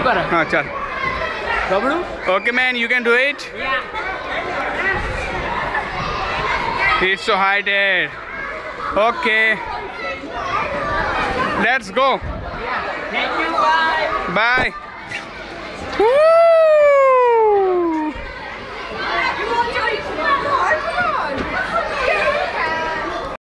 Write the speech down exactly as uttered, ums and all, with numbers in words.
कर हाँ चल Bablu okay man you can do it it's so high there okay let's go thank you bye bye Woo!